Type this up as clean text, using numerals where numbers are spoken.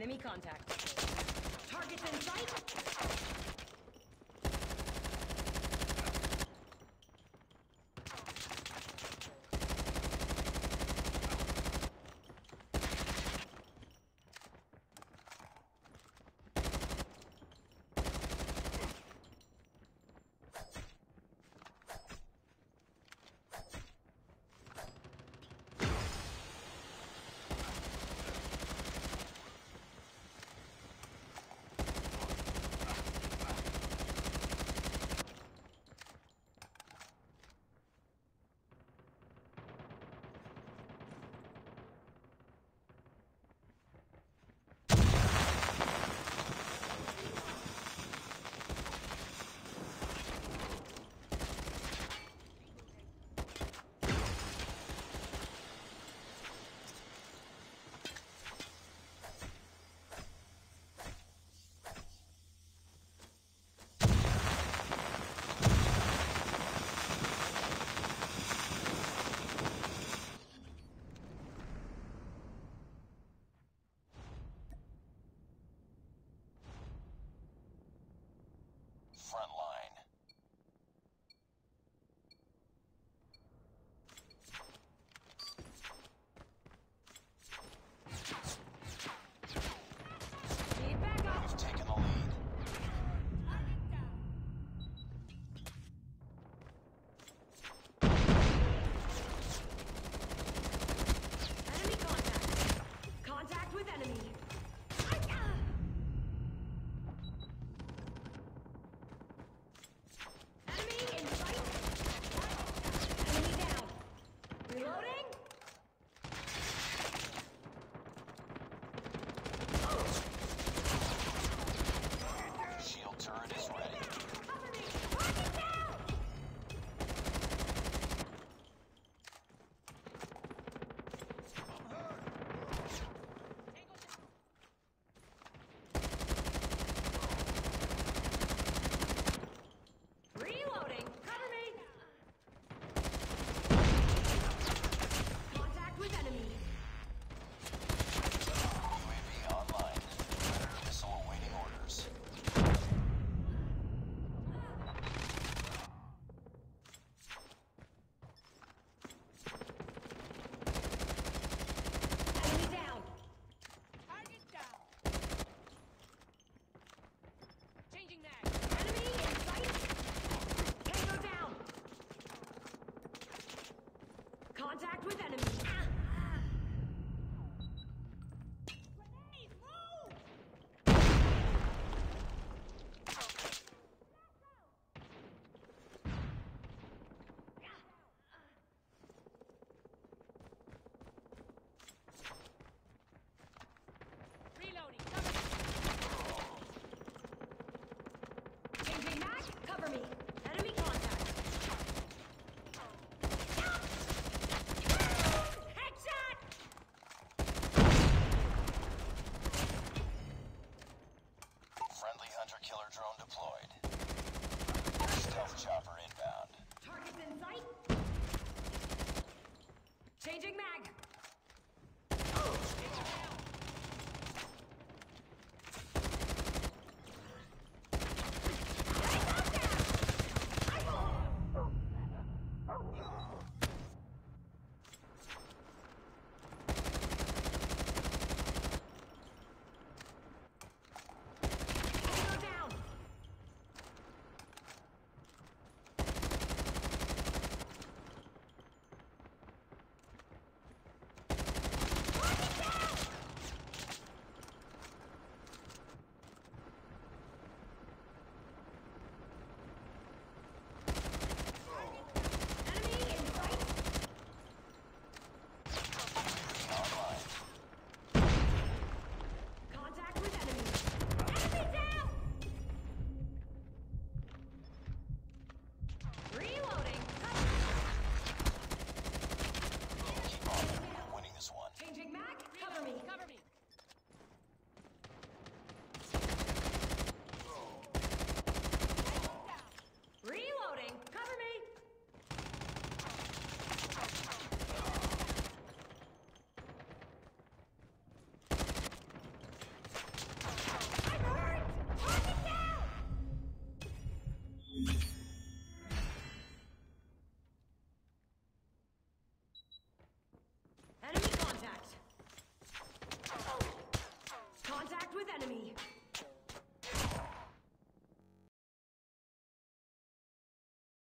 Enemy contact. Targets in sight. Front line. Need backup. We've taken the lead. Enemy contact. Contact with enemy. Enemy in sight. Enemy down. Reloading. Shield turret is ready. Cover me. Target down. Reloading. Cover me. Contact with enemy. UAV online. Predator missile awaiting orders. Enemy down. Target down. Changing mag. Enemy in sight. Tango down. Contact with enemy. Grenade, move! Reloading. Cover me. Changing mag. Cover me. Enemy contact. Headshot. Friendly hunter-killer drone deployed. Stealth chopper inbound. Targets in sight. Changing mag.